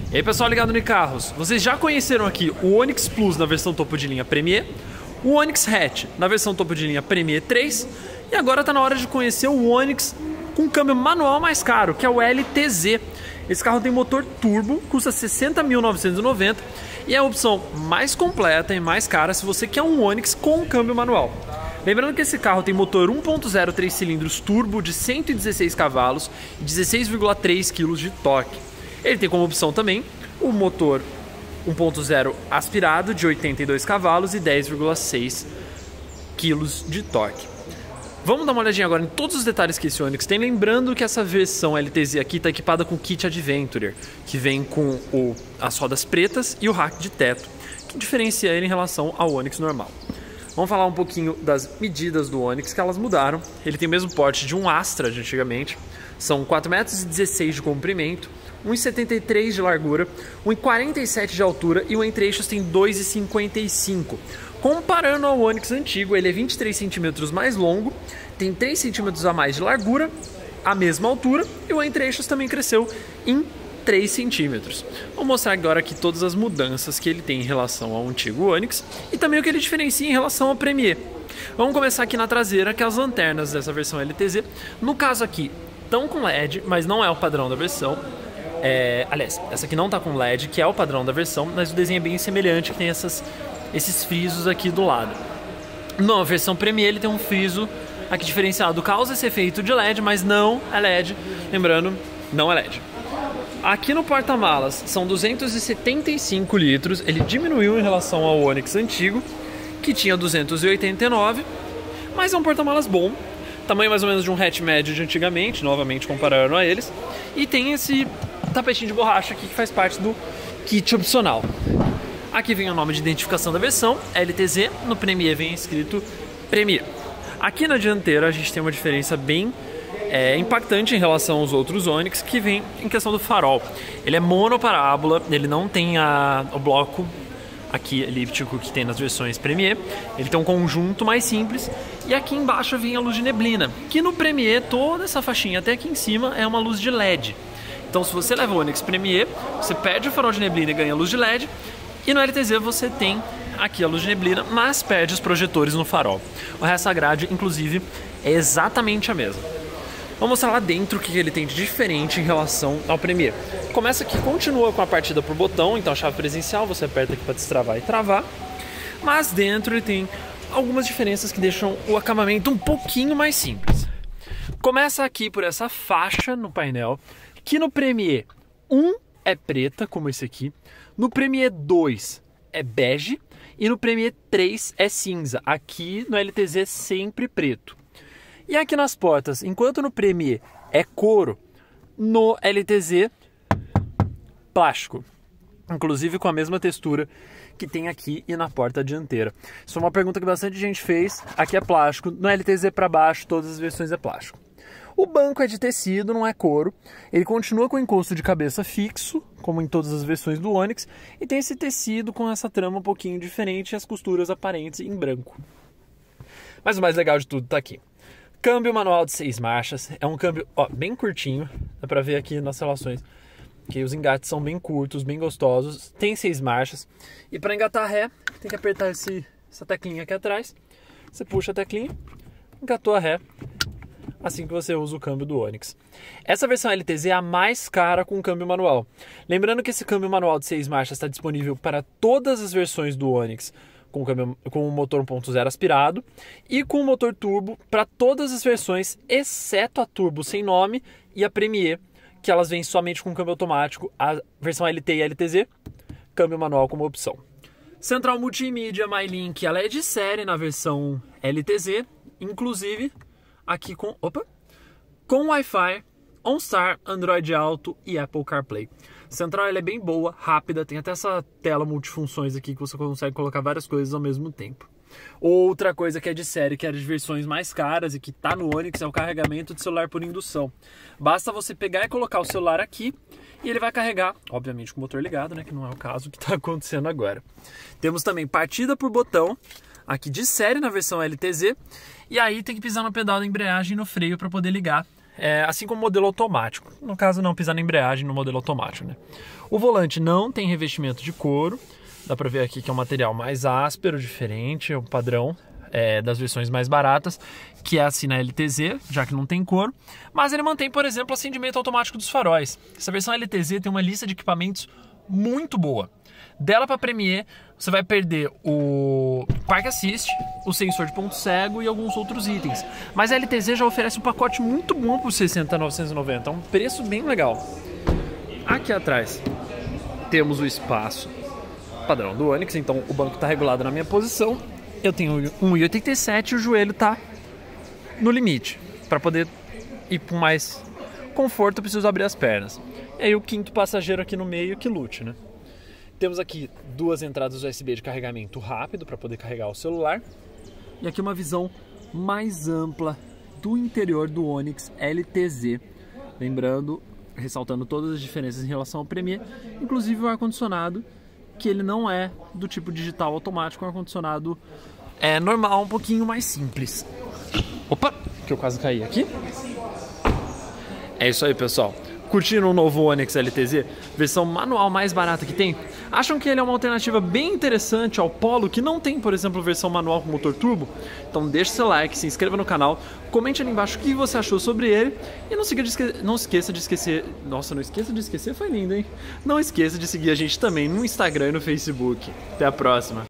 E aí pessoal ligado no Carros, vocês já conheceram aqui o Onix Plus na versão topo de linha Premier, o Onix Hatch na versão topo de linha Premier 3 e agora está na hora de conhecer o Onix com câmbio manual mais caro, que é o LTZ. Esse carro tem motor turbo, custa R$ 60.990 e é a opção mais completa e mais cara se você quer um Onix com câmbio manual. Lembrando que esse carro tem motor 1.0 3 cilindros turbo de 116 cavalos e 16,3 kg de torque. Ele tem como opção também o motor 1.0 aspirado de 82 cavalos e 10,6 kg de torque. Vamos dar uma olhadinha agora em todos os detalhes que esse Onix tem, lembrando que essa versão LTZ aqui está equipada com o kit Adventurer, que vem com as rodas pretas e o rack de teto, que diferencia ele em relação ao Onix normal. Vamos falar um pouquinho das medidas do Onix, que elas mudaram. Ele tem o mesmo porte de um Astra de antigamente, são 4,16 m de comprimento, 1,73 m de largura, 1,47 m de altura e o entre-eixos tem 2,55 m. Comparando ao Onix antigo, ele é 23 centímetros mais longo, tem 3 centímetros a mais de largura, a mesma altura, e o entre-eixos também cresceu em 3 centímetros. Vou mostrar agora aqui todas as mudanças que ele tem em relação ao antigo Onix e também o que ele diferencia em relação ao Premier. Vamos começar aqui na traseira, que é as lanternas dessa versão LTZ. No caso aqui, estão com LED, mas não é o padrão da versão. Aliás, essa aqui não está com LED, que é o padrão da versão, mas o desenho é bem semelhante, que tem esses frisos aqui do lado. Na versão Premier ele tem um friso aqui diferenciado, causa esse efeito de LED, mas não é LED, lembrando, não é LED. Aqui no porta-malas são 275 litros, ele diminuiu em relação ao Onix antigo, que tinha 289, mas é um porta-malas bom, tamanho mais ou menos de um hatch médio de antigamente, novamente comparando a eles, e tem esse tapetinho de borracha aqui que faz parte do kit opcional. Aqui vem o nome de identificação da versão, LTZ, no Premier vem escrito Premier. Aqui na dianteira a gente tem uma diferença bem impactante em relação aos outros Onix, que vem em questão do farol. Ele é monoparábola, ele não tem o bloco aqui elíptico que tem nas versões Premier, ele tem um conjunto mais simples, e aqui embaixo vem a luz de neblina, que no Premier toda essa faixinha até aqui em cima é uma luz de LED. Então se você leva o Onix Premier, você perde o farol de neblina e ganha luz de LED, e no LTZ você tem aqui a luz de neblina, mas perde os projetores no farol. O resto da grade, inclusive, é exatamente a mesma. Vamos mostrar lá dentro o que ele tem de diferente em relação ao Premier. Começa aqui, continua com a partida por botão, então a chave presencial, você aperta aqui para destravar e travar. Mas dentro ele tem algumas diferenças que deixam o acabamento um pouquinho mais simples. Começa aqui por essa faixa no painel, que no Premier 1 é preta, como esse aqui. No Premier 2 é bege e no Premier 3 é cinza. Aqui no LTZ é sempre preto. E aqui nas portas, enquanto no Premier é couro, no LTZ plástico. Inclusive com a mesma textura que tem aqui e na porta dianteira. Isso é uma pergunta que bastante gente fez. Aqui é plástico, no LTZ para baixo todas as versões é plástico. O banco é de tecido, não é couro. Ele continua com o encosto de cabeça fixo, como em todas as versões do Onix, e tem esse tecido com essa trama um pouquinho diferente e as costuras aparentes em branco. Mas o mais legal de tudo está aqui. Câmbio manual de 6 marchas, é um câmbio bem curtinho, dá pra ver aqui nas relações que os engates são bem curtos, bem gostosos, tem 6 marchas, e para engatar ré, tem que apertar essa teclinha aqui atrás, você puxa a teclinha, engatou a ré, assim que você usa o câmbio do Onix. Essa versão LTZ é a mais cara com câmbio manual, lembrando que esse câmbio manual de 6 marchas está disponível para todas as versões do Onix, com o motor 1.0 aspirado e com o motor turbo para todas as versões, exceto a turbo sem nome e a Premier, que elas vêm somente com câmbio automático, a versão LT e LTZ, câmbio manual como opção. Central multimídia MyLink, ela é de série na versão LTZ, inclusive aqui com Wi-Fi, OnStar, Android Auto e Apple CarPlay. A central ela é bem boa, rápida, tem até essa tela multifunções aqui que você consegue colocar várias coisas ao mesmo tempo. Outra coisa que é de série, que é de versões mais caras e que está no Onix, é o carregamento de celular por indução. Basta você pegar e colocar o celular aqui e ele vai carregar, obviamente com o motor ligado, né, que não é o caso que está acontecendo agora. Temos também partida por botão, aqui de série na versão LTZ, e aí tem que pisar no pedal da embreagem e no freio para poder ligar. Assim como o modelo automático. No caso, não pisar na embreagem no modelo automático, né? O volante não tem revestimento de couro. Dá pra ver aqui que é um material mais áspero, diferente, é o padrão das versões mais baratas, que é assim na LTZ, já que não tem couro. Mas ele mantém, por exemplo, o acendimento automático dos faróis. Essa versão LTZ tem uma lista de equipamentos muito boa. Dela para Premier, você vai perder o Park Assist, o sensor de ponto cego e alguns outros itens. Mas a LTZ já oferece um pacote muito bom por 60.990, é um preço bem legal. Aqui atrás temos o espaço padrão do Onix, então o banco está regulado na minha posição. Eu tenho 1,87 e o joelho está no limite. Para poder ir com mais conforto, eu preciso abrir as pernas. E aí o quinto passageiro aqui no meio que lute, né? Temos aqui duas entradas USB de carregamento rápido para poder carregar o celular. E aqui uma visão mais ampla do interior do Onix LTZ. Lembrando, ressaltando todas as diferenças em relação ao Premier, inclusive o ar-condicionado, que ele não é do tipo digital automático, é um ar-condicionado normal, um pouquinho mais simples. Opa, que eu quase caí aqui. É isso aí, pessoal. Curtiram o novo Onix LTZ? Versão manual mais barata que tem? Acham que ele é uma alternativa bem interessante ao Polo, que não tem, por exemplo, versão manual com motor turbo? Então deixe seu like, se inscreva no canal, comente ali embaixo o que você achou sobre ele e não esqueça de esquecer... Nossa, não esqueça de esquecer, foi lindo, hein? Não esqueça de seguir a gente também no Instagram e no Facebook. Até a próxima!